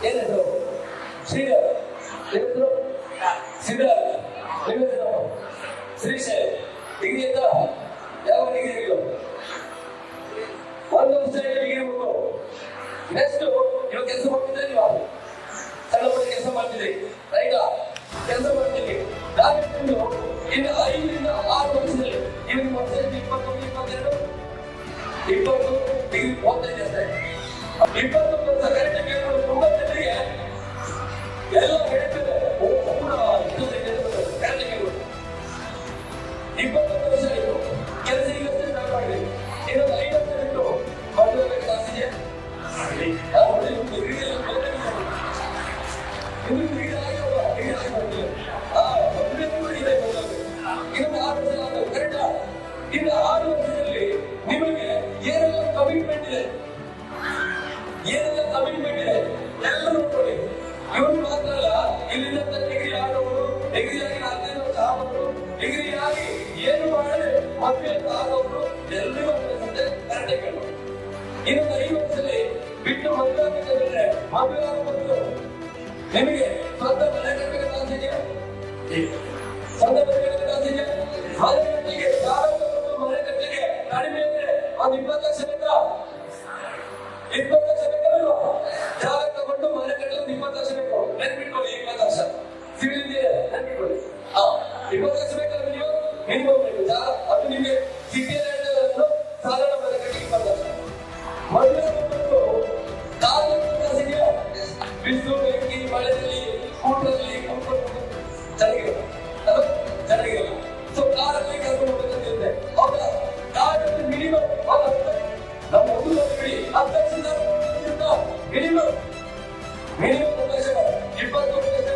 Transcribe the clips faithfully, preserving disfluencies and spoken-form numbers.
ಏನಿದ್ರು ಶ್ರೀಧರ್ ಏನಿದ್ರು ಸಿದ್ಧಾರ್ಥ ಏನಿದ್ರು ಶ್ರೀಶೈಲ್ ಡಿಗ್ರಿ ಆಯ್ತಾ ಯಾವ ಡಿಗ್ರಿ ಆಗಿಲ್ಲ ಒಂದು ವರ್ಷ ಡಿಗ್ರಿ ಮುಗಿದು ನೆಕ್ಸ್ಟ್ ಇವಾಗ ಕೆಲಸ ಮಾಡ್ತಿದ್ರೆ ನೀವು ಸಣ್ಣ ಪುಟ್ಟ ಕೆಲಸ ಮಾಡ್ತಿದ್ರಿ ರೈತ ಕೆಲಸ ಮಾಡ್ತಿದ್ರಿ ನಾವಿಟ್ಟು ಇನ್ನು ಐದರಿಂದ ಆರು ವರ್ಷದಲ್ಲಿ ಇವಾಗ ವರ್ಷದಲ್ಲಿ ಇಪ್ಪತ್ತೊಂದು ಇಪ್ಪತ್ತೆರಡು ಇಪ್ಪತ್ತು ಡಿಗ್ರಿ ಓದ್ತಾ ಇದೆ ಇಪ್ಪತ್ತೊಂದು ವರ್ಷ ಕರೆಕ್ಟ್ ಕೇಳಿದ್ರು ತುಂಬಾ ಜನರಿಗೆ ಎಲ್ಲ ಹೇಳ್ತಾರೆ ಓ ಪೂರ ಕರೆಕ್ಟ್ ಕೇಳಿದ್ರು ಇಪ್ಪತ್ತೊಂದು ವರ್ಷ ಆಯಿತು ಕೆಲಸ ಈಗಷ್ಟೇ ಸ್ಟಾರ್ಟ್ ಮಾಡಿದ್ರಿ ಇನ್ನೊಂದು ಐದು ವರ್ಷ ಬಿಟ್ಟು ಮದುವೆ ಕಾಸಿದೆ ಇನ್ನು ಆರು ವರ್ಷ ಕರೆಕ್ಟ್ ಇನ್ನು ಆರು ವರ್ಷದಲ್ಲಿ ನಿಮಗೆ ಏನೆಲ್ಲ ಕಮಿಟ್ಮೆಂಟ್ ಇದೆ ಏನೆಲ್ಲ ಕಮಿಟ್ಮೆಂಟ್ ಇದೆ ಎಲ್ಲ ನೋಡ್ಕೊಳ್ಳಿ ಇವರು ಮಾತ್ರ ಅಲ್ಲ ಇಲ್ಲಿಂದ ಡಿಗ್ರಿ ಆದವರು ಡಿಗ್ರಿ ಆಗಿ ನಾಲ್ಕೈದು ವರ್ಷ ಆದವರು ಡಿಗ್ರಿ ಆಗಿ ಏನು ಮಾಡದೆ ಮದುವೆ ಆದವರು ಎಲ್ಲರಿಗೂ ಕರೆಕ್ಟ್ ಕೇಳೋದು ಇನ್ನೊಂದು ಐದು ವರ್ಷದಲ್ಲಿ ಬಿಟ್ಟು ಮದುವೆ ಆಗಬೇಕಾದ್ರೆ ಮದುವೆ ಆಗೋ ಮೊದಲು ನಿಮಗೆ ಸ್ವಂತ ಮನೆ ಕಟ್ಟಬೇಕು ಆಸೆ ಇದೆಯಾ ಸ್ವಂತ ಮನೆ ಕಟ್ಟಬೇಕು ಆಸೆ ಇದೆಯಾ ಮನೆ ಕಟ್ಟಲಿಕ್ಕೆ ಜಾಗ ತಗೊಂಡು ಮನೆ ಕಟ್ಟಲಿಕ್ಕೆ ಕಡಿಮೆ ಅಂದ್ರೆ ಒಂದು ಇಪ್ಪತ್ತು ಲಕ್ಷ ಬೇಕಾ ಇಪ್ಪತ್ತು ಲಕ್ಷ ಬೇಕಲ್ವಾ ಜಾಗ ತಗೊಂಡು ಮನೆ ಕಟ್ಟಲು ಇಪ್ಪತ್ತು ಲಕ್ಷ ಬೇಕು ನೆನ್ಪಿಟ್ಕೊಳ್ಳಿ ಇಪ್ಪತ್ತು ಲಕ್ಷ ಸಿವಿಲ್ ಇಂಜಿನಿಯರ್ ನೆನ್ಪಿಟ್ಕೊಳ್ಳಿ ಹಾ ಇಪ್ಪತ್ತು ಲಕ್ಷ ಬೇಕಲ್ಲ ನೀವು ಮಿನಿಮಮ್ ಬೇಕು ಜಾಗ ಅದು ನಿಮಗೆ ಸಿಟಿಯಲ್ಲಿ ಸಾಧಾರಣ ಮನೆ ಕಟ್ಟಲಿಕ್ಕೆ ಇಪ್ಪತ್ತು ಲಕ್ಷ ಮದುವೆ ಬಂದು ಕಾಲಿಗೆ ಬಿಸಿಲು ಬೆಂಕಿ ಮಳೆಯಲ್ಲಿ ಕೂಟದಲ್ಲಿ ಕೂತ್ಕೊಂಡು ಚೆನ್ನಾಗಿಲ್ಲ ಅದು ಚೆನ್ನಾಗಿಲ್ಲ ಸೊ ಕಾರಲ್ಲಿ ಕರ್ಕೊಂಡು ಹೋಗ್ಬೇಕಂತಿರುತ್ತೆ ಹೌದಾ ಕಾರಲ್ಲಿ ಮಿನಿಮಮ್ ನಮ್ಮ ಒಂದು ಬಿಡಿ ಹತ್ತು ಲಕ್ಷ ಮಿನಿಮಮ್ ಮಿನಿಮಮ್ ಒಂದು ಲಕ್ಷ ಇಪ್ಪತ್ತೊಂದು ಲಕ್ಷ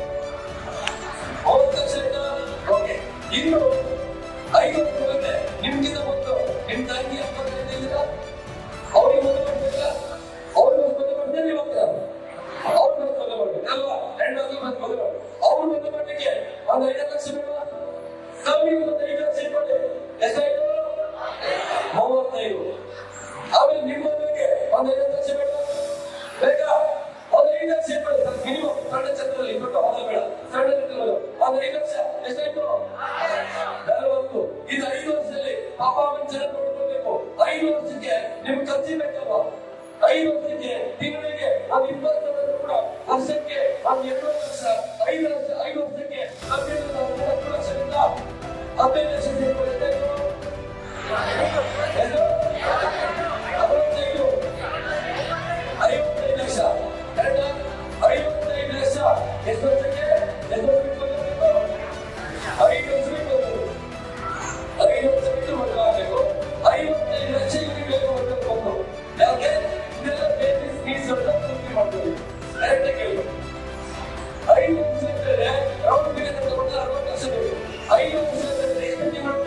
ಮೂವತ್ತು ಲಕ್ಷ ಓಕೆ ಇನ್ನು ಐದು ವರ್ಷ ಬಂದ್ರೆ ನಿಮ್ಗಿಂತ ಮೊದಲು ನಿಮ್ ತಂಗಿ ಅಪ್ಪನಿಂದ ಅವ್ರಿಗೆ ಮದುವೆ ಮಾಡ್ಬೇಕಲ್ಲ ಅವ್ರಿಗೆ ಮದುವೆ ಮಾಡಿದ್ರೆ ನೀವು ಹೋಗ್ತಾರ ಅವ್ರ ಮದುವೆ ಮಾಡ್ಬೇಕು ಅಲ್ವಾ ಹೆಣ್ಣು ಮದುವೆ ಮಾಡಿ ಅವ್ರ ಮದುವೆ ಮಾಡ್ಲಿಕ್ಕೆ ಒಂದು ಐದು ಲಕ್ಷ ಬೇಡ ಕಮ್ಮಿ ಒಂದು ಐದು ಲಕ್ಷ ಇಟ್ಕೊಳ್ಳಿ ಎಷ್ಟಾಯ್ತು ಮೂವತ್ತೈದು ಆಮೇಲೆ ನಿಮ್ಮ ಮದುವೆಗೆ ಒಂದು ಐದು ಲಕ್ಷ ಬೇಡ ಬೇಕಾ ಒಂದು ಐದು ಲಕ್ಷ ಇಟ್ಕೊಳ್ಳಿ ಮಿನಿಮಮ್ ಸಣ್ಣ ಚಂದ್ರಲ್ಲಿ ಇಟ್ಬಿಟ್ಟು ಅದು ಬೇಡ ಸಣ್ಣ ಚಂದ್ರಗಳು ಒಂದು ಐದು ಲಕ್ಷ ಎಷ್ಟಾಯ್ತು ನಲವತ್ತು ಇದು ಐದು ವರ್ಷದಲ್ಲಿ ಪಾಪ ಅಮ್ಮನ ಚೆನ್ನಾಗಿ ನೋಡ್ಕೊಳ್ಬೇಕು ಐದು ವರ್ಷಕ್ಕೆ ನಿಮ್ಗೆ ಖರ್ಚು ಬೇಕಲ್ವಾ ಐದು ವರ್ಷಕ್ಕೆ ತಿಂಗಳಿಗೆ ಒಂದು ಇಪ್ಪತ್ತು ಕೂಡ ವರ್ಷಕ್ಕೆ ಒಂದು ಎರಡು ಲಕ್ಷ ಐದು ಲಕ್ಷ ಐದು ವರ್ಷಕ್ಕೆ ಹತ್ತು ಲಕ್ಷದಿಂದ ಹದಿನೈದು ಲಕ್ಷ ಎಷ್ಟಾಯ್ತು ಅರವತ್ತೈದು ಐವತ್ತೈದು ಲಕ್ಷ ಐವತ್ತೈದು ಲಕ್ಷ ಎಷ್ಟು ವರ್ಷಕ್ಕೆ ಎಷ್ಟು ವರ್ಷ ಬಿಟ್ಟು ಐದು ವರ್ಷ ಬಿಟ್ಟು ಐದು ವರ್ಷ ಬಿಟ್ಟು ಮದುವೆ ಆಗಬೇಕು ಐವತ್ತೈದು ಲಕ್ಷ ಇವರಿಗೆ ಬೇಕು ಮದುವೆ ಯಾಕೆ ಇದೆಲ್ಲ ಬೇಸಿಸ್ ನೀಡ್ಸ್ ಅಂತ ಪೂರ್ತಿ ಮಾಡ್ತೀವಿ ಕರೆಕ್ಟ್ ಕೇಳಿ ಐದು ವರ್ಷ ಇದ್ದರೆ ರೌಂಡ್ ಫಿಗರ್ ತಗೊಂಡ್ರೆ ಅರವತ್ತು ಲಕ್ಷ ಬೇಕು ಐದು ವರ್ಷ ಇದ್ದರೆ ಎಷ್ಟು ತಿಂಗಳು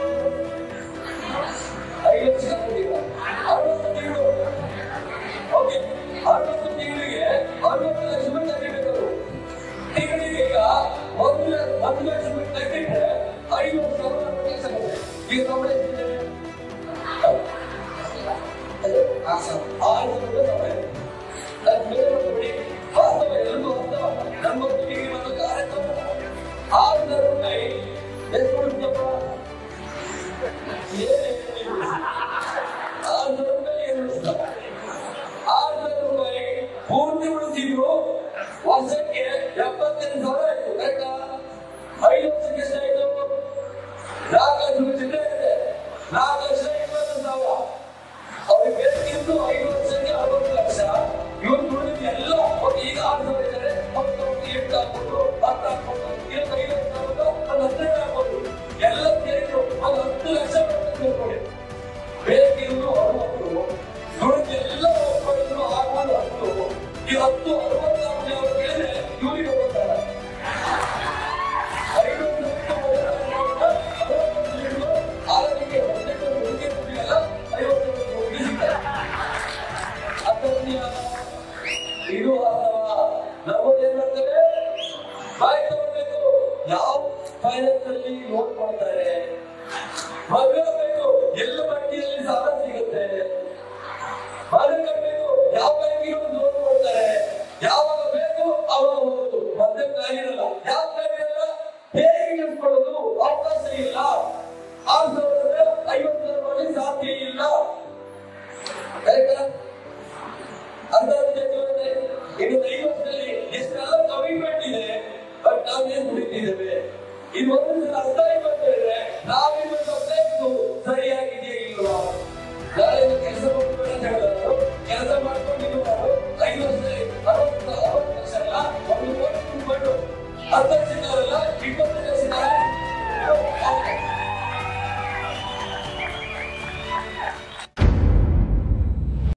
ಐದು ಲಕ್ಷ ಕೊಟ್ಟಿಲ್ಲ ಅರವತ್ತು ತಿಂಗಳು ಓಕೆ ಅರವತ್ತು ತಿಂಗಳಿಗೆ ಅರವತ್ತು ಲಕ್ಷ ರೂಪಾಯಿ ತೆಗಿಬೇಕು ತಿಂಗಳಿಗೆ ಈಗ ಒಂದು ಒಂದು ಲಕ್ಷ ರೂಪಾಯಿ ತೆಗಿಟ್ರೆ ಐದು ವರ್ಷ ಅರವತ್ತು ಲಕ್ಷ ಬರುತ್ತೆ ಈಗ ಸಂಬಳ ಎಷ್ಟಿದೆ ಆರು ಸಾವಿರ ರೂಪಾಯಿ ಸಂಬಳ ಬೇರೆ ಬಿಡಿ ವಾಸ್ತವ ಎಲ್ಲರಿಗೂ ವಾಸ್ತವ ನಮ್ಗೊಂದು ಡಿಗ್ರಿ ಮತ್ತು ಕಾರ್ಯಕ್ರಮ ಆರು ಸಾವಿರ ರೂಪಾಯಿ ಎಷ್ಟು ಕೊಡುತ್ತಪ್ಪ ಆರು ಸಾವಿರ ರೂಪಾಯಿ ಏನು ಉಳಿಸ್ತಾವ ಆರು ಸಾವಿರ ರೂಪಾಯಿ ಪೂರ್ತಿ ಉಳಿಸಿದ್ರು ವರ್ಷಕ್ಕೆ ಎಪ್ಪತ್ತೆಂಟು ಸಾವಿರ ಆಯ್ತು ಕರೆಕ್ಟಾ ಐದು ವರ್ಷಕ್ಕೆ ಎಷ್ಟಾಯ್ತು ನಾಲ್ಕು ಲಕ್ಷ ರೂಪಾಯಿ ಚಿತ್ರ ಇದೆ ನಾಲ್ಕು ಲಕ್ಷ ಇಪ್ಪತ್ತು ಸಾವಿರ ಅವ್ರಿಗೆ ಬೇಕಿದ್ದು ಐದು ವರ್ಷಕ್ಕೆ ಅರವತ್ತು ಲಕ್ಷ ಇವ್ರು ದುಡಿದ ಎಲ್ಲ ಈಗ ಆರು ಸಾವಿರ ಇದ್ದಾರೆ ಹತ್ತೊಂಬತ್ತು ಎಂಟು ಹಾಕ್ಬೋದು ಹತ್ತು ಹಾಕ್ಬೋದು ಇವತ್ತು ಐದು ಲಕ್ಷ ಹಾಕ್ಬೋದು ಒಂದು ಹದಿನೈದು ಹಾಕ್ಬೋದು ಎಲ್ಲ ಸೇರಿದ್ರು ಒಂದು ಹತ್ತು ಲಕ್ಷ ನೋಡಿ ಬೇಕಿದ್ರು ಅರವತ್ತು ದುಡಿದ ಎಲ್ಲ ಒಬ್ಬರು ಹಾಕ್ಬೋದು ಹತ್ತು ಈ ಹತ್ತು ಅರವತ್ತು ಅವ್ರು ಕೇಳಿದ್ರೆ ಇವರಿಗೆ ಹೋಗ್ತಾರೆ ಐದು ಆರೋಗ್ಯಕ್ಕೆ ಹದಿನೆಂಟು ಹುಡುಗಿ ಎಲ್ಲ ಐವತ್ತು ಹುಡುಗಿ ಸಿಗ್ತಾರೆ ಇದು ಅಥವಾ ನಮ್ಮದೇನ್ ಮಾಡ್ತೇವೆ ಬಾಯಿ ತಗೊಳ್ಬೇಕು ಯಾವ ಫೈನಾನ್ಸ್ ಅಲ್ಲಿ ಲೋನ್ ಕೊಡ್ತಾರೆ ಮದುವೆ ಬೇಕು ಎಲ್ಲ ಬಡ್ಡಿಯಲ್ಲಿ ಸಾಲ ಸಿಗುತ್ತೆ ಮನೆ ಕಟ್ಟಬೇಕು ಯಾವ ಬ್ಯಾಂಕಿಗೆ ಲೋನ್ ಕೊಡ್ತಾರೆ ಯಾವಾಗ ವರ್ಷ ಅರ್ಥ ಆಯ್ತು ಅಂತ ಹೇಳಿದ್ರೆ ನಾವಿರುವಂತ ಪ್ಲೇಸ್ ಸರಿಯಾಗಿದೆಯಾ ಇಲ್ವಾ? ನಾಳೆ ಕೆಲಸ ಮಾಡ್ಬೇಡ ಅಂತ ಹೇಳಿದ್ರು, ಕೆಲಸ ಮಾಡ್ಕೊಂಡಿದ್ದು ಐದು ವರ್ಷ ಅರವತ್ತು ಅರವತ್ತು ವರ್ಷ ಅಲ್ಲ ಒಂದು ಕೋಟಿ ಮಾಡು ಹತ್ತು ವರ್ಷ